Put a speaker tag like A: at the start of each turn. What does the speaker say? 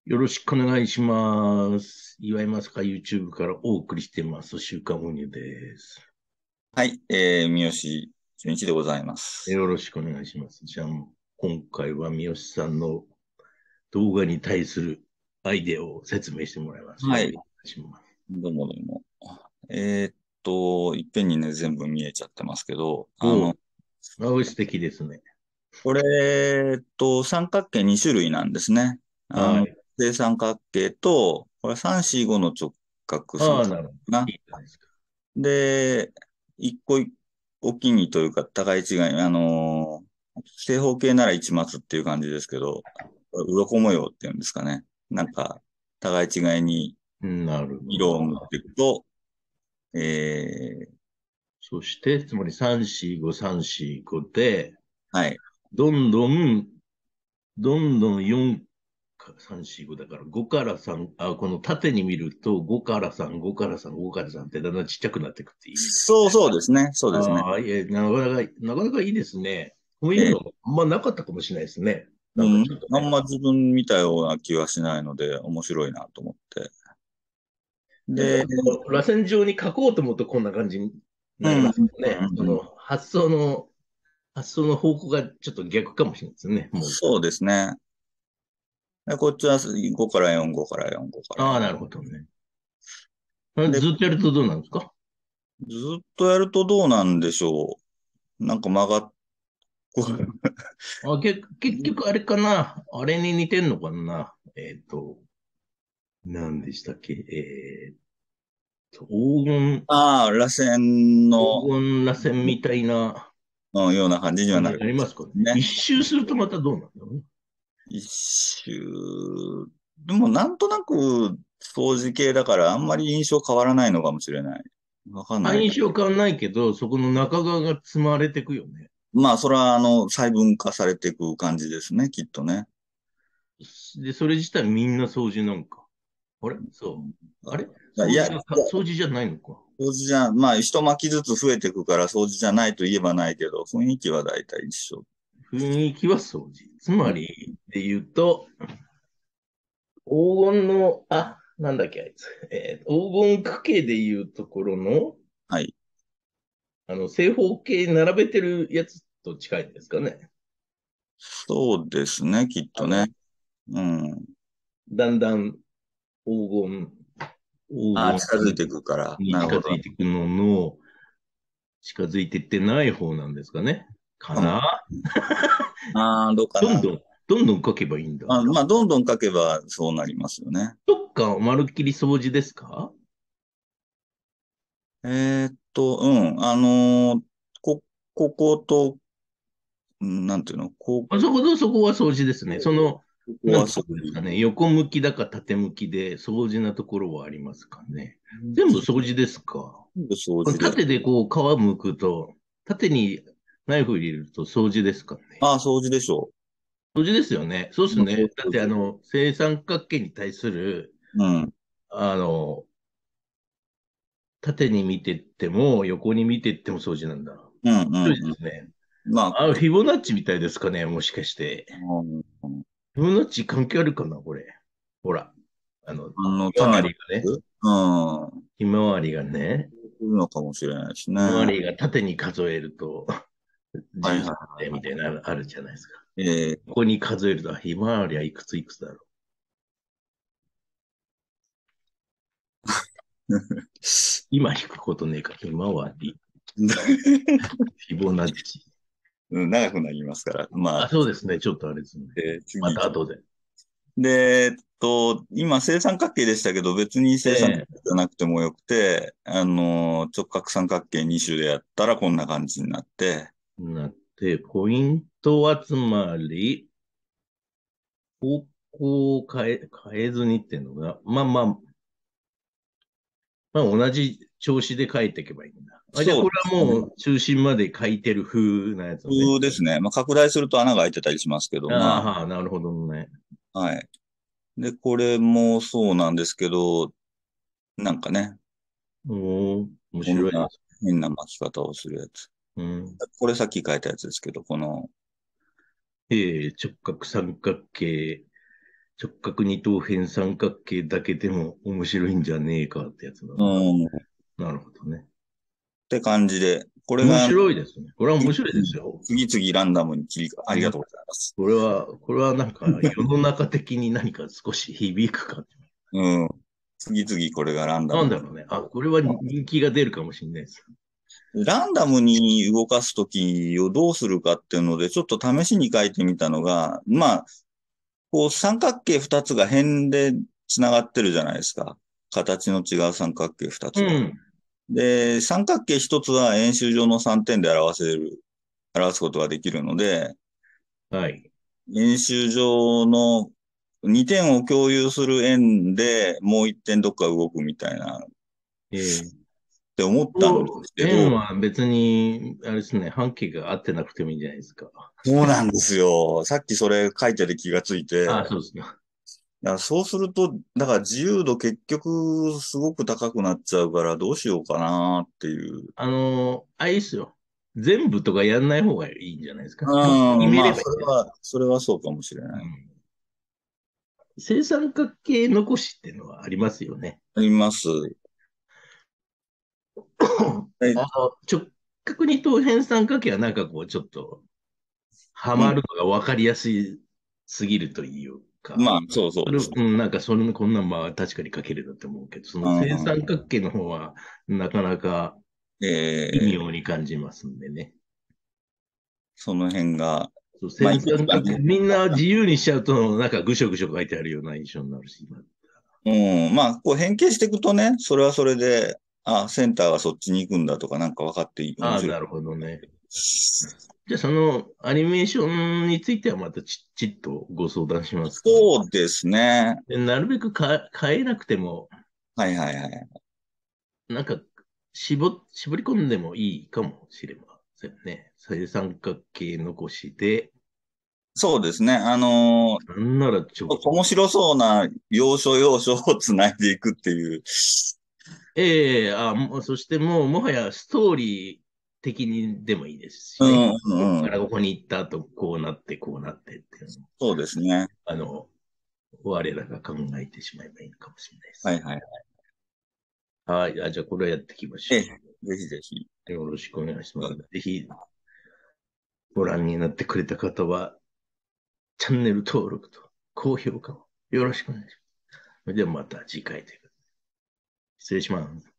A: よろしくお願いします。岩井ますか YouTube からお送りしています。週刊運輸です。
B: はい、三好純一でございます。
A: よろしくお願いします。じゃあ、今回は三好さんの動画に対するアイデアを説明してもらいます。よろしく
B: はい、
A: お願いします。
B: どうもどうも。いっぺんにね、全部見えちゃってますけど、
A: おう、素敵ですね。
B: これ、三角形2種類なんですね。
A: はい。
B: 正三角形と、これ3、4、5の直角三
A: ああ、
B: 角
A: なるほど。
B: 形かな。
A: いいじゃないですか。
B: で、一個おきにというか、互い違い、正方形なら一末っていう感じですけど、これ鱗模様っていうんですかね。なんか、互い違いに
A: なるほ
B: 色を塗っ
A: ど。
B: ていくと、え
A: そして、つまり3、4、5、3、4、5で、
B: はい。
A: どんどんどんどん4か、3、4、5だから5から3、この縦に見ると5から3、5から3、5から3ってだんだんちっちゃくなっていくっていう意味です
B: そうそうですね。そうですね。
A: ああ、いえ、なかなかいいですね。こういうの
B: えー
A: あんまなかったかもしれないですね。なんか
B: うん。
A: ちょっとね。
B: あんま自分見たような気はしないので、面白いなと思って。
A: やっぱ
B: で、
A: りこう、螺旋状に書こうと思うとこんな感じに
B: うん、うん、
A: なりますよね。そ
B: うん。
A: の発想の方向がちょっと逆かもしれないですね。もう。
B: そうですね。でこっちは5から4、5から4、5から
A: ああ、
B: 4。
A: なるほどね。
B: で、
A: ずっとやるとどうなんですか？
B: ずっとやるとどうなんでしょう。なんか曲がっ、こ
A: 結局あれかな。あれに似てんのかな。何でしたっけ？
B: ああ、螺旋の、
A: 黄金螺旋みたいな
B: うん、ような感じには
A: 感じになり
B: なるかもし
A: ますかね。
B: れないですね。
A: 一周するとまたどうなんだろうね。
B: 一周、でもなんとなく掃除系だからあんまり印象変わらないのかもしれない。わかんないな。
A: 印象変わんないけど、そこの中側が積まれていくよね。
B: まあ、それは細分化されていく感じですね、きっとね。
A: で、それ自体みんな掃除なんか。あれそう。あれ
B: いや、
A: 掃除じゃないのか。
B: 掃除じゃ、まあ、一巻きずつ増えていくから掃除じゃないと言えばないけど、雰囲気は大体一緒。
A: 雰囲気は掃除。つまり、で言うと、黄金の、なんだっけ、あいつ。黄金区形でいうところの、
B: はい。
A: 正方形並べてるやつと近いんですかね。
B: そうですね、きっとね。
A: あの、
B: うん。
A: だんだん黄金、
B: ああ、
A: 黄
B: 近づいていくから。
A: 金に近
B: なるほど。
A: づいていくのの、近づいていってない方なんですかね。か
B: かも。
A: な。
B: ああ、どうかな。
A: どんどん、どんどん書けばいいんだ。
B: まあ、どんどん書けばそうなりますよね。
A: どっかまるっきり掃除ですか？
B: うん。こ、ここと、なんていうの、
A: そこは掃除ですね。
B: ここは
A: なんてい
B: そういう。
A: うんですかね。横向きだか縦向きで掃除なところはありますかね。全部掃除ですか？
B: 全部掃除です。
A: 縦でこう皮むくと、縦にナイフ入れると掃除ですかね。
B: ああ、掃除でしょ
A: 掃除ですよね。そうで
B: う。
A: すね。だって
B: 掃除。
A: 正三角形に対する、
B: うん。
A: あの、縦に見てっても、横に見てっても掃除なんだ。
B: うん、うん、
A: そうで
B: うん。
A: すね。
B: まあ、
A: フィボナッチみたいですかね、もしかして。
B: うん、
A: フィボナッチ関係あるかな、これ。ほら。ひまわ
B: 種のや
A: りがね、
B: つうん。
A: ひまわりがね、
B: いるのかもしれないですね。
A: ひまわ
B: は
A: りが縦に数えると、
B: いはい
A: 13点みたいなのあるじゃないですか。
B: はい。
A: ここに数えると、ひまわりはいくついくつだろう。今引くことねえか、ひまわり、フィボナッチ。
B: うん、長くなりますから。まあ、
A: そうですね。ちょっとあれですね。ま
B: 次行きます。
A: た後で。
B: で、今正三角形でしたけど、別に正三角
A: え
B: 形じゃなくてもよくて、直角三角形2種でやったらこんな感じになって、
A: なって、ポイントはつまり、方向を変えずにっていうのが、まあ同じ調子で書いていけばいいんだ。じゃあ
B: そう
A: こ
B: ですね。
A: れはもう中心まで書いてる風なやつね。
B: 普通ですね。まあ、拡大すると穴が開いてたりしますけど、ま
A: なるほどね。
B: あ、はい。で、これもそうなんですけど、なんかね、
A: 面
B: こんな
A: 白いです。
B: 変な巻き方をするやつ。
A: うん。
B: これさっき書いたやつですけど、この、
A: 直角三角形直角二等辺三角形だけでも面白いんじゃねえかってやつな
B: う
A: のか。
B: ん。っ
A: なるほどね。
B: て感じで、これ
A: 面
B: が
A: 白いですね。これは面白いですよ。
B: 次々ランダムにありが
A: うん。
B: とうございます。
A: これはなんか世の中的に何か少し響くか。
B: うん。次々これがランダムに。
A: なんだろうね。あ、これは人気が出るかもしれないです。
B: ランダムに動かすときをどうするかっていうので、ちょっと試しに書いてみたのが、まあ、こう三角形二つが辺で繋がってるじゃないですか。形の違う三角形二つが。
A: うん。
B: で、三角形一つは円周上の3点で表すことができるので、
A: はい。
B: 円周上の2点を共有する円でもう1点どっか動くみたいなっ
A: ええ、
B: て思ったんですけど、
A: 円は別に、あれですね、半径が合ってなくてもいいんじゃないですか。
B: そうなんですよ。さっきそれ書いてて気がついて、
A: ああ、そうですか。
B: そうすると、だから自由度結局すごく高くなっちゃうからどうしようかなっていう。
A: あれですよ。全部とかやんない方がいいんじゃないですか。決
B: うん、
A: め
B: まあ、
A: ればいいんです。
B: それはそうかもしれない。
A: うん。正三角形残しっていうのはありますよね。
B: あります。え、
A: 直角二等辺三角形はなんかこう、ちょっと、は
B: うん。
A: まるのが分かりやすすぎるというか、
B: まあ、そうそうですね。
A: なんかそれこんなんまあ確かに書けるなと思うけど、その正
B: うん、
A: 三角形の方はなかなか微
B: えー
A: 妙に感じますんでね。
B: その辺が、
A: そう、
B: まあ、
A: 正三角形、
B: 今ね、
A: みんな自由にしちゃうと、なんかぐしょぐしょ書いてあるような印象になるし、今。
B: うん、まあ、こう変形していくとね、それはそれで、あ、センターがそっちに行くんだとかなんか分かって
A: ああ、
B: 面白い。
A: なるほどね。じゃあそのアニメーションについてはまたちっとご相談しますか。
B: そうですね。
A: でなるべく変えなくても、
B: はいはいはい。
A: なんか絞り込んでもいいかもしれませんね。正三角形残しで、
B: そうですね。
A: なんならちょ、
B: 面白そうな要所要所をつないでいくっていう。
A: そしてもうもはやストーリー的にでもいいですしね。
B: うん
A: ここか
B: うん。
A: らここに行った後、こうなって、こうなってっていうのを、
B: そうですね。
A: あの、我らが考えてしまえばいいのかもしれないです。
B: はいはい。
A: はい。じゃあこれをやっていきましょ
B: ええ、ぜひぜひ。
A: う。よろしくお願いします。ぜひご覧になってくれた方は、チャンネル登録と高評価をよろしくお願いします。それではまた次回ということで失礼します。